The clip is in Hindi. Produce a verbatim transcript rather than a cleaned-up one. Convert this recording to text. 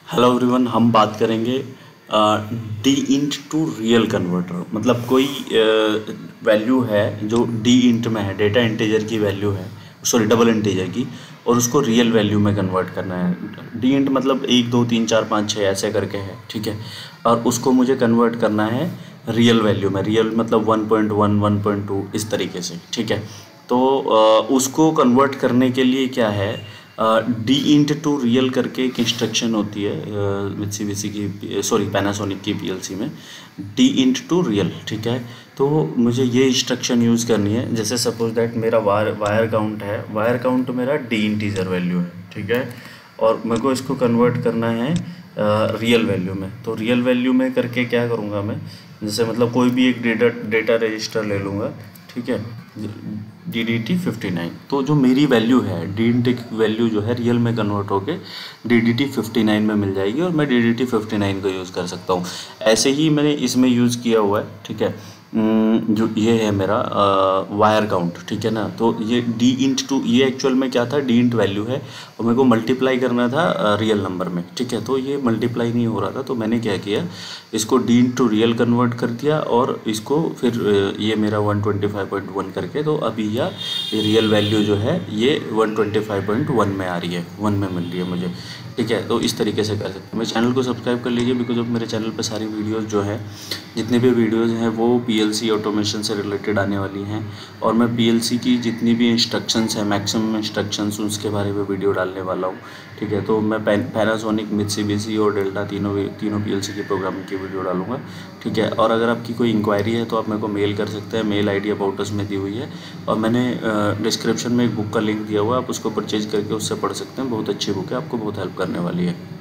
हेलो एवरीवन, हम बात करेंगे D int to real converter. मतलब कोई वैल्यू है जो डी इंट में है, डेटा इंटीजर की वैल्यू है, सॉरी डबल इंटीजर की, और उसको रियल वैल्यू में कन्वर्ट करना है। डी इंट मतलब एक दो तीन चार पाँच छः ऐसे करके है, ठीक है। और उसको मुझे कन्वर्ट करना है रियल वैल्यू में। रियल मतलब one point one, one point two इस तरीके से, ठीक है। तो uh, उसको कन्वर्ट करने के लिए क्या है, डी इंट टू रियल करके एक इंस्ट्रक्शन होती है मित्सुबिशी की, सॉरी पैनासोनिक की पीएलसी में, डी इंट टू रियल, ठीक है। तो मुझे ये इंस्ट्रक्शन यूज़ करनी है। जैसे सपोज दैट मेरा वायर वायर काउंट है, वायर काउंट मेरा डी इंटीजर वैल्यू है, ठीक है, और मेरे को इसको कन्वर्ट करना है रियल वैल्यू में। तो रियल वैल्यू में करके क्या करूँगा मैं, जैसे मतलब कोई भी एक डेटा डेटा रजिस्टर ले लूँगा, ठीक है, D D T fifty nine. तो जो मेरी वैल्यू है डी डी टी वैल्यू जो है रियल में कन्वर्ट होके D D T fifty nine में मिल जाएगी, और मैं D D T fifty nine का यूज़ कर सकता हूँ। ऐसे ही मैंने इसमें यूज़ किया हुआ है, ठीक है। जो ये है मेरा वायर काउंट, ठीक है ना। तो ये डी इंट टू, ये एक्चुअल में क्या था, डी इंट वैल्यू है और मेरे को मल्टीप्लाई करना था रियल नंबर में, ठीक है। तो ये मल्टीप्लाई नहीं हो रहा था, तो मैंने क्या किया, इसको D int to real convert कर दिया, और इसको फिर ये मेरा one twenty five point one करके, तो अभी यह रियल वैल्यू जो है ये one twenty five point one में आ रही है, वन में मिल रही है मुझे, ठीक है। तो इस तरीके से कर सकते हैं। मेरे चैनल को सब्सक्राइब कर लीजिए, बिकॉज ऑफ मेरे चैनल पर सारी वीडियोज़ जो है, जितनी भी वीडियोज़ हैं वो पीएलसी ऑटोमेशन से रिलेटेड आने वाली हैं, और मैं पीएलसी की जितनी भी इंस्ट्रक्शंस हैं, मैक्सिमम इंस्ट्रक्शंस, उसके बारे में वीडियो डालने वाला हूँ, ठीक है। तो मैं पैनासोनिक, मित्सुबिशी और डेल्टा तीनों तीनों पीएलसी की प्रोग्रामिंग की वीडियो डालूंगा, ठीक है। और अगर आपकी कोई इंक्वायरी है तो आप मेरे को मेल कर सकते हैं, मेल आई डी अबाउट अस में दी हुई है, और मैंने डिस्क्रिप्शन में एक बुक का लिंक दिया हुआ है, आप उसको परचेज करके उससे पढ़ सकते हैं। बहुत अच्छी बुक है, आपको बहुत हेल्प करने वाली है।